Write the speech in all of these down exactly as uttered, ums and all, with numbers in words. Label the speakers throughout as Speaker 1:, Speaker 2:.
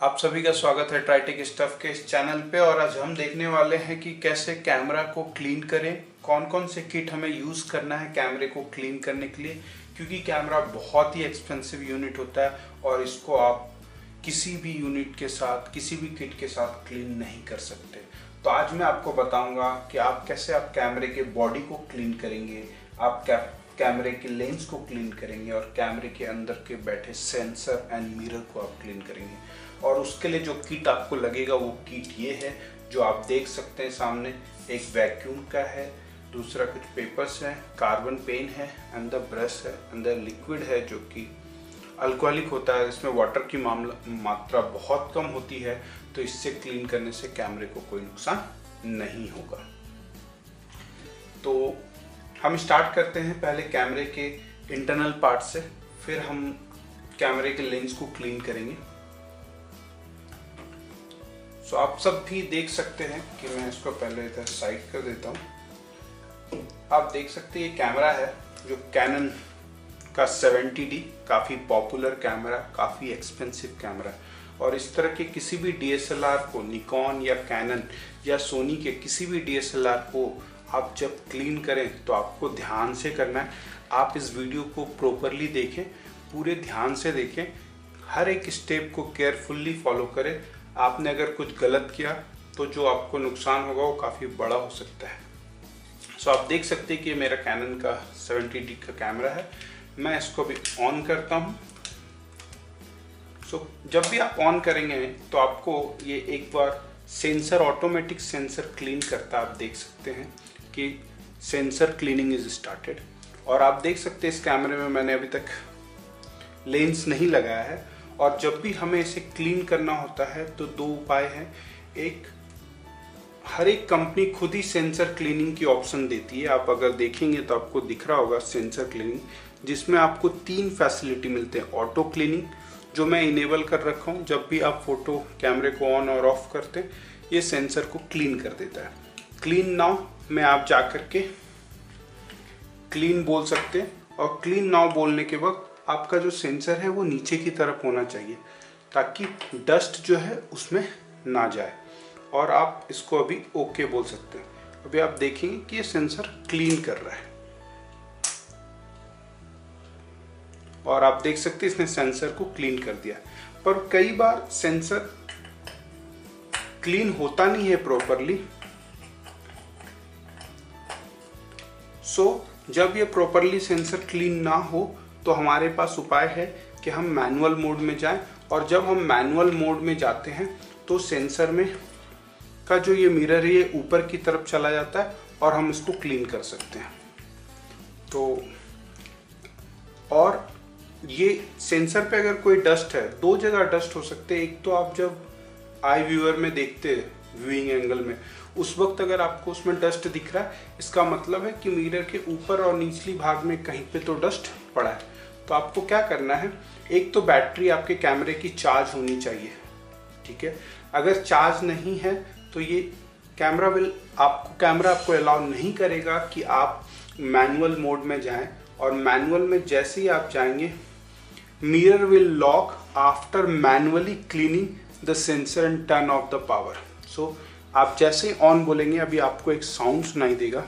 Speaker 1: आप सभी का स्वागत है ट्राइटेक्स्टफ के इस चैनल पे। और आज हम देखने वाले हैं कि कैसे कैमरा को क्लीन करें, कौन कौन से किट हमें यूज़ करना है कैमरे को क्लीन करने के लिए, क्योंकि कैमरा बहुत ही एक्सपेंसिव यूनिट होता है और इसको आप किसी भी यूनिट के साथ, किसी भी किट के साथ क्लीन नहीं कर सकते। तो आज मैं आपको बताऊंगा कि आप कैसे आप कैमरे के बॉडी को क्लीन करेंगे, आप क्या कैमरे के लेंस को क्लीन करेंगे और कैमरे के अंदर के बैठे सेंसर एंड मिरर को आप क्लीन करेंगे। और उसके लिए जो किट आपको लगेगा वो किट ये है जो आप देख सकते हैं सामने। एक वैक्यूम का है, दूसरा कुछ पेपर्स है, कार्बन पेन है, अंदर ब्रश है, अंदर लिक्विड है जो कि अल्कोहलिक होता है, इसमें वाटर की मामला मात्रा बहुत कम होती है, तो इससे क्लीन करने से कैमरे को कोई नुकसान नहीं होगा। तो हम स्टार्ट करते हैं पहले कैमरे के इंटरनल पार्ट से, फिर हम कैमरे के लेंस को क्लीन करेंगे। सो आप सब भी देख सकते हैं कि मैं इसको पहले इधर साइड कर देता हूँ। आप देख सकते हैं ये कैमरा है जो कैनन का सेवेंटी डी, काफ़ी पॉपुलर कैमरा, काफ़ी एक्सपेंसिव कैमरा। और इस तरह के किसी भी डी एस एल आर को, निकॉन या कैनन या सोनी के किसी भी डी एस एल आर को आप जब क्लीन करें तो आपको ध्यान से करना है। आप इस वीडियो को प्रॉपरली देखें, पूरे ध्यान से देखें, हर एक स्टेप को केयरफुल्ली फॉलो करें। आपने अगर कुछ गलत किया तो जो आपको नुकसान होगा वो काफ़ी बड़ा हो सकता है। सो आप देख सकते हैं कि ये मेरा कैनन का सेवेंटी डी का कैमरा है। मैं इसको भी ऑन करता हूँ। सो जब भी आप ऑन करेंगे तो आपको ये एक बार सेंसर, ऑटोमेटिक सेंसर क्लीन करता आप देख सकते हैं कि सेंसर क्लीनिंग इज स्टार्टेड। और आप देख सकते हैं इस कैमरे में मैंने अभी तक लेंस नहीं लगाया है। और जब भी हमें इसे क्लीन करना होता है तो दो उपाय हैं। एक, हर एक कंपनी खुद ही सेंसर क्लीनिंग की ऑप्शन देती है। आप अगर देखेंगे तो आपको दिख रहा होगा सेंसर क्लीनिंग, जिसमें आपको तीन फैसिलिटी मिलते हैं। ऑटो क्लीनिंग जो मैं इनेबल कर रखा हूँ, जब भी आप फोटो कैमरे को ऑन और ऑफ करते हैं ये सेंसर को क्लीन कर देता है। क्लीन नाउ में आप जा कर के क्लीन बोल सकते हैं, और क्लीन नाउ बोलने के वक्त आपका जो सेंसर है वो नीचे की तरफ होना चाहिए ताकि डस्ट जो है उसमें ना जाए। और आप इसको अभी ओके बोल सकते हैं। अभी आप देखेंगे कि ये सेंसर क्लीन कर रहा है और आप देख सकते हैं इसने सेंसर को क्लीन कर दिया। पर कई बार सेंसर क्लीन होता नहीं है प्रॉपरली। सो जब ये प्रॉपरली सेंसर क्लीन ना हो तो हमारे पास उपाय है कि हम मैनुअल मोड में जाएं। और जब हम मैनुअल मोड में जाते हैं तो सेंसर में का जो ये मिरर है ये ऊपर की तरफ चला जाता है और हम इसको क्लीन कर सकते हैं। तो और ये सेंसर पे अगर कोई डस्ट है, दो जगह डस्ट हो सकते हैं। एक तो आप जब आई व्यूअर में देखते हैं, व्यूइंग एंगल में, उस वक्त अगर आपको उसमें डस्ट दिख रहा है, इसका मतलब है कि मिरर के ऊपर और निचली भाग में कहीं पे तो डस्ट पड़ा है। तो आपको क्या करना है, एक तो बैटरी आपके कैमरे की चार्ज होनी चाहिए, ठीक है। अगर चार्ज नहीं है तो ये कैमरा विल आपको कैमरा आपको अलाउ नहीं करेगा कि आप मैनुअल मोड में जाएं। और मैनुअल में जैसे ही आप जाएंगे, mirror will lock after manually cleaning the sensor and turn off the power. So आप जैसे ही ऑन बोलेंगे अभी आपको एक साउंड सुनाई देगा,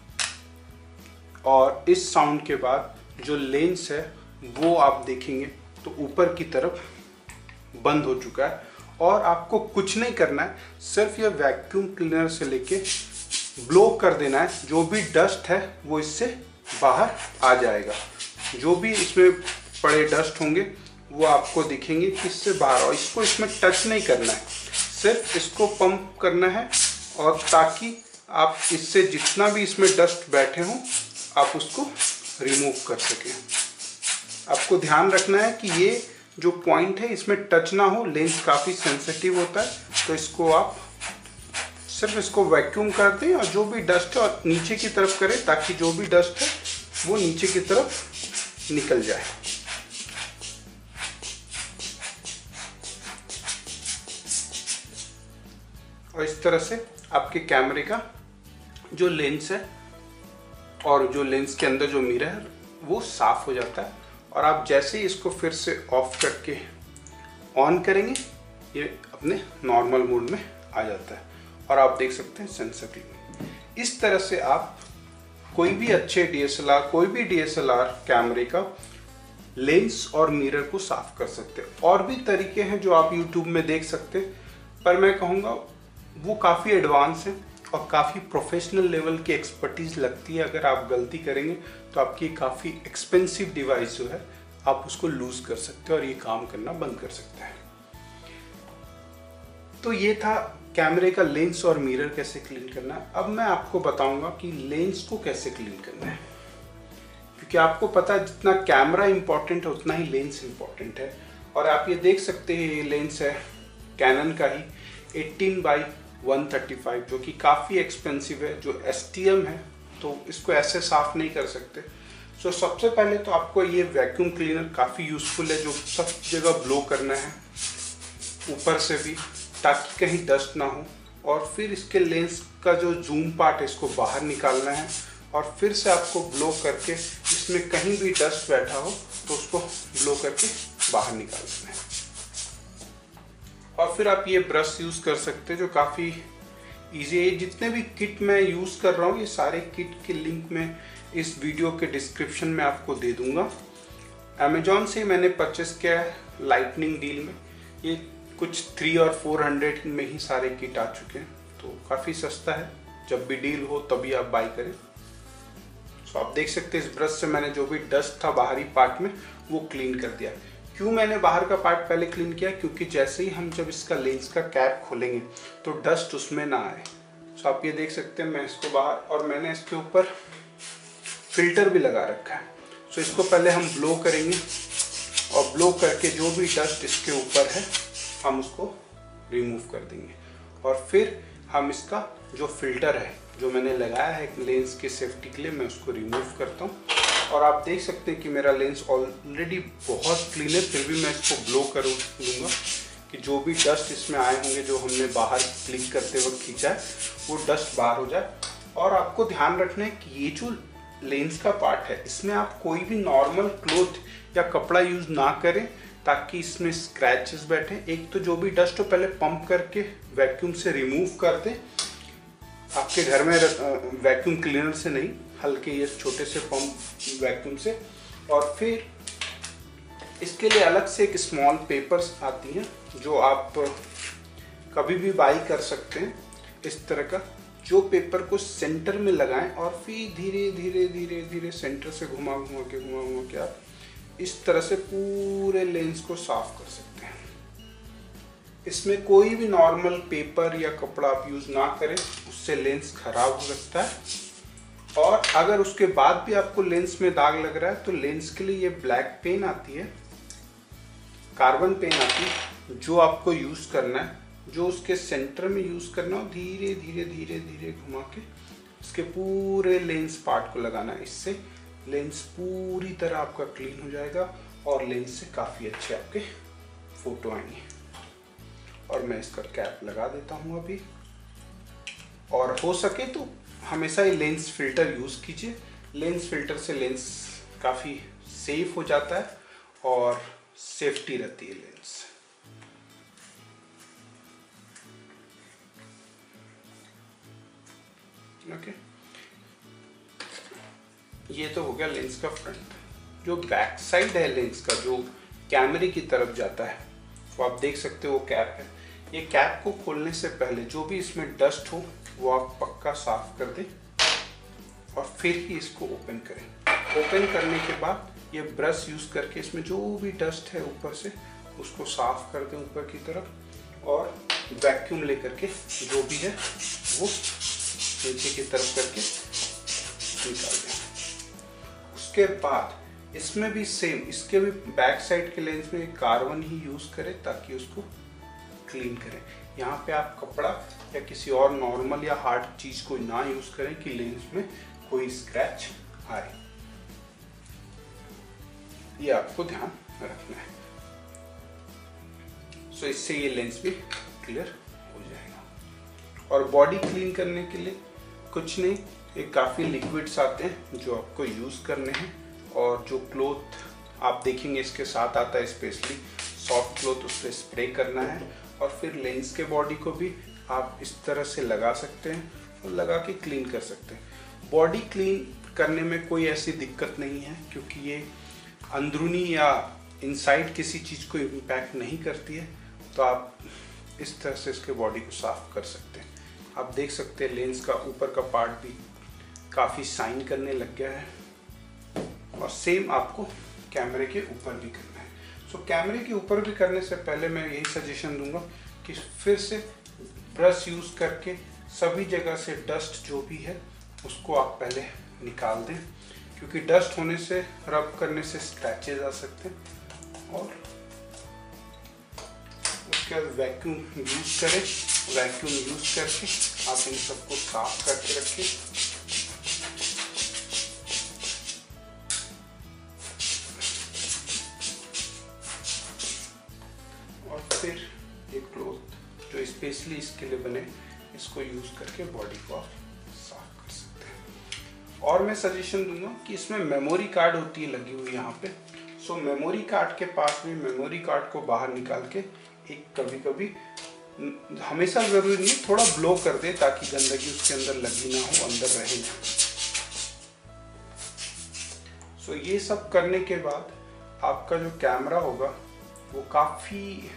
Speaker 1: और इस साउंड के बाद जो लेंस है वो आप देखेंगे तो ऊपर की तरफ बंद हो चुका है। और आपको कुछ नहीं करना है, सिर्फ ये वैक्यूम क्लीनर से लेके ब्लो कर देना है। जो भी डस्ट है वो इससे बाहर आ जाएगा। जो भी इसमें पड़े डस्ट होंगे वो आपको दिखेंगे कि इससे बाहर। और इसको इसमें टच नहीं करना है, सिर्फ इसको पंप करना है, और ताकि आप इससे जितना भी इसमें डस्ट बैठे हों आप उसको रिमूव कर सकें। आपको ध्यान रखना है कि ये जो पॉइंट है इसमें टच ना हो। लेंस काफ़ी सेंसिटिव होता है, तो इसको आप सिर्फ इसको वैक्यूम कर दें और जो भी डस्ट है और नीचे की तरफ करें ताकि जो भी डस्ट है वो नीचे की तरफ निकल जाए। और इस तरह से आपके कैमरे का जो लेंस है और जो लेंस के अंदर जो मिरर है वो साफ हो जाता है। और आप जैसे ही इसको फिर से ऑफ करके ऑन करेंगे ये अपने नॉर्मल मोड में आ जाता है और आप देख सकते हैं सेंसर क्लीनिंग। इस तरह से आप कोई भी अच्छे डी एस एल आर कोई भी डी एस एल आर कैमरे का लेंस और मिरर को साफ कर सकते हैं। और भी तरीके हैं जो आप यूट्यूब में देख सकते हैं, पर मैं कहूँगा वो काफ़ी एडवांस है और काफ़ी प्रोफेशनल लेवल की एक्सपर्टीज लगती है। अगर आप गलती करेंगे तो आपकी काफ़ी एक्सपेंसिव डिवाइस जो है आप उसको लूज कर सकते हैं और ये काम करना बंद कर सकते हैं। तो ये था कैमरे का लेंस और मिरर कैसे क्लीन करना है। अब मैं आपको बताऊंगा कि लेंस को कैसे क्लीन करना है, क्योंकि आपको पता है जितना कैमरा इंपॉर्टेंट है उतना ही लेंस इंपॉर्टेंट है। और आप ये देख सकते हैं ये लेंस है कैनन का ही eighteen by one thirty five, जो कि काफ़ी एक्सपेंसिव है, जो एस टी एम है, तो इसको ऐसे साफ नहीं कर सकते। सो so, सबसे पहले तो आपको ये वैक्यूम क्लीनर काफ़ी यूज़फुल है, जो सब जगह ब्लो करना है ऊपर से भी, ताकि कहीं डस्ट ना हो। और फिर इसके लेंस का जो जूम पार्ट है इसको बाहर निकालना है और फिर से आपको ब्लो करके इसमें कहीं भी डस्ट बैठा हो तो उसको ब्लो करके बाहर निकालना है। और फिर आप ये ब्रश यूज़ कर सकते हैं जो काफ़ी ईजी है। जितने भी किट मैं यूज़ कर रहा हूँ ये सारे किट के लिंक मैं इस वीडियो के डिस्क्रिप्शन में आपको दे दूँगा। अमेजॉन से मैंने परचेस किया है लाइटनिंग डील में। ये कुछ थ्री और फोर हंड्रेड में ही सारे किट आ चुके हैं, तो काफ़ी सस्ता है। जब भी डील हो तभी आप बाई करें। तो आप देख सकते हैं इस ब्रश से मैंने जो भी डस्ट था बाहरी पार्ट में वो क्लीन कर दिया। क्यों मैंने बाहर का पार्ट पहले क्लीन किया, क्योंकि जैसे ही हम जब इसका लेंस का कैप खोलेंगे तो डस्ट उसमें ना आए। तो आप ये देख सकते हैं मैं इसको बाहर, और मैंने इसके ऊपर फिल्टर भी लगा रखा है। तो इसको पहले हम ब्लो करेंगे और ब्लो करके जो भी डस्ट इसके ऊपर है हम उसको रिमूव कर देंगे। और फिर हम इसका जो फिल्टर है जो मैंने लगाया है लेंस के सेफ्टी के लिए, मैं उसको रिमूव करता हूँ। और आप देख सकते हैं कि मेरा लेंस ऑलरेडी बहुत क्लीन है, फिर भी मैं इसको ब्लो कर दूंगा कि जो भी डस्ट इसमें आए होंगे जो हमने बाहर क्लिक करते वक्त खींचा है वो डस्ट बाहर हो जाए। और आपको ध्यान रखना है कि ये जो लेंस का पार्ट है इसमें आप कोई भी नॉर्मल क्लॉथ या कपड़ा यूज़ ना करें ताकि इसमें स्क्रैचेस बैठे। एक तो जो भी डस्ट हो पहले पंप करके वैक्यूम से रिमूव कर दें, आपके घर में वैक्यूम क्लीनर से नहीं, हल्के ये छोटे से पंप वैक्यूम से। और फिर इसके लिए अलग से एक स्मॉल पेपर्स आती हैं जो आप कभी भी बाई कर सकते हैं इस तरह का, जो पेपर को सेंटर में लगाएं और फिर धीरे धीरे धीरे धीरे सेंटर से घुमा घुमा के घुमा घुमा के आप इस तरह से पूरे लेंस को साफ कर सकते हैं। इसमें कोई भी नॉर्मल पेपर या कपड़ा आप यूज़ ना करें, उससे लेंस खराब हो सकता है। और अगर उसके बाद भी आपको लेंस में दाग लग रहा है तो लेंस के लिए ये ब्लैक पेन आती है, कार्बन पेन आती है, जो आपको यूज़ करना है, जो उसके सेंटर में यूज़ करना हो। धीरे धीरे धीरे धीरे घुमा के इसके पूरे लेंस पार्ट को लगाना है। इससे लेंस पूरी तरह आपका क्लीन हो जाएगा और लेंस से काफ़ी अच्छे आपके फ़ोटो आएंगे। और मैं इसका कैप लगा देता हूँ अभी। और हो सके तो हमेशा ही लेंस फिल्टर यूज़ कीजिए। लेंस फिल्टर से लेंस काफ़ी सेफ हो जाता है और सेफ्टी रहती है लेंस। ओके, ये तो हो गया लेंस का फ्रंट। जो बैक साइड है लेंस का, जो कैमरे की तरफ जाता है, वो आप देख सकते हो वो कैप है। ये कैप को खोलने से पहले जो भी इसमें डस्ट हो वो आप पक्का साफ कर दें और फिर ही इसको ओपन करें। ओपन करने के बाद ये ब्रश यूज़ करके इसमें जो भी डस्ट है ऊपर से उसको साफ कर दें ऊपर की तरफ, और वैक्यूम लेकर के जो भी है वो नीचे की तरफ करके निकाल दें। उसके बाद इसमें भी सेम, इसके भी बैक साइड के लेंस में कार्बन ही यूज़ करें ताकि उसको क्लीन करें। यहाँ पे आप कपड़ा या किसी और नॉर्मल या हार्ड चीज़ को ना यूज़ करें कि लेंस में कोई स्क्रैच आए, ये आपको ध्यान रखना है। सो इससे ये लेंस भी क्लियर हो जाएगा। और बॉडी क्लीन करने के लिए कुछ नहीं, एक काफ़ी लिक्विड्स आते हैं जो आपको यूज़ करने हैं। और जो क्लोथ आप देखेंगे इसके साथ आता है, स्पेशली सॉफ्ट क्लोथ, उस पर स्प्रे करना है और फिर लेंस के बॉडी को भी आप इस तरह से लगा सकते हैं और लगा के क्लीन कर सकते हैं। बॉडी क्लीन करने में कोई ऐसी दिक्कत नहीं है क्योंकि ये अंदरूनी या इनसाइड किसी चीज़ को इम्पैक्ट नहीं करती है, तो आप इस तरह से इसके बॉडी को साफ कर सकते हैं। आप देख सकते हैं लेंस का ऊपर का पार्ट भी काफ़ी शाइन करने लग गया है और सेम आपको कैमरे के ऊपर भी करना है। सो कैमरे के ऊपर भी करने से पहले मैं यही सजेशन दूंगा कि फिर से ब्रश यूज़ करके सभी जगह से डस्ट जो भी है उसको आप पहले निकाल दें, क्योंकि डस्ट होने से रब करने से स्क्रैचेज आ सकते हैं। और उसके बाद वैक्यूम यूज़ करें, वैक्यूम यूज़ करके आप इन सबको साफ करके रखें। और फिर ये क्लोथ जो स्पेशली इसके लिए बने, इसको यूज़ करके बॉडी को आप साफ कर सकते हैं। और मैं सजेशन दूंगा कि इसमें मेमोरी कार्ड होती है लगी हुई यहाँ पे। सो मेमोरी कार्ड के पास में मेमोरी कार्ड को बाहर निकाल के एक कभी कभी, हमेशा ज़रूरी नहीं, थोड़ा ब्लो कर दे ताकि गंदगी उसके अंदर लगी ना हो, अंदर रहे ना। सो ये सब करने के बाद आपका जो कैमरा होगा वो काफ़ी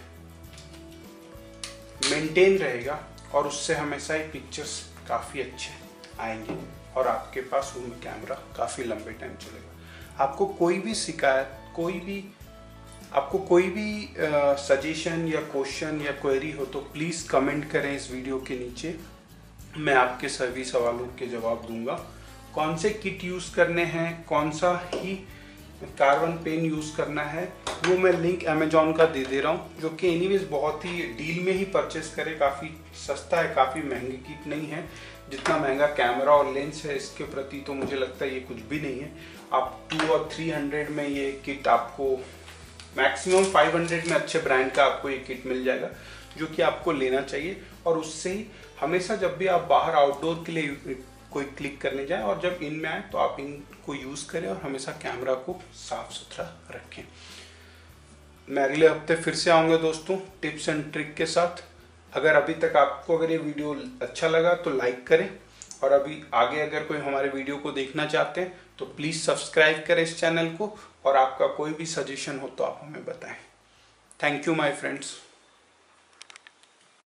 Speaker 1: मेंटेन रहेगा और उससे हमेशा ही पिक्चर्स काफ़ी अच्छे आएंगे और आपके पास वो कैमरा काफ़ी लंबे टाइम चलेगा। आपको कोई भी शिकायत, कोई भी आपको कोई भी सजेशन या क्वेश्चन या क्वेरी हो तो प्लीज़ कमेंट करें इस वीडियो के नीचे, मैं आपके सभी सवालों के जवाब दूंगा। कौन से किट यूज़ करने हैं, कौन सा ही कार्बन पेन यूज़ करना है, वो मैं लिंक अमेजोन का दे दे रहा हूँ, जो कि एनीवेज बहुत ही डील में ही परचेस करें, काफ़ी सस्ता है, काफ़ी महंगी किट नहीं है। जितना महंगा कैमरा और लेंस है इसके प्रति तो मुझे लगता है ये कुछ भी नहीं है। आप टू और थ्री हंड्रेड में ये किट आपको, मैक्सिमम फाइव हंड्रेड में अच्छे ब्रांड का आपको ये किट मिल जाएगा, जो कि आपको लेना चाहिए। और उससे ही हमेशा जब भी आप बाहर आउटडोर के लिए कोई क्लिक करने जाएं और जब इन में आए तो आप इनको यूज़ करें और हमेशा कैमरा को साफ सुथरा रखें। मैं अगले हफ्ते फिर से आऊँगा दोस्तों टिप्स एंड ट्रिक के साथ। अगर अभी तक आपको अगर ये वीडियो अच्छा लगा तो लाइक करें, और अभी आगे अगर कोई हमारे वीडियो को देखना चाहते हैं तो प्लीज़ सब्सक्राइब करें इस चैनल को, और आपका कोई भी सजेशन हो तो आप हमें बताएं। Thank you my friends.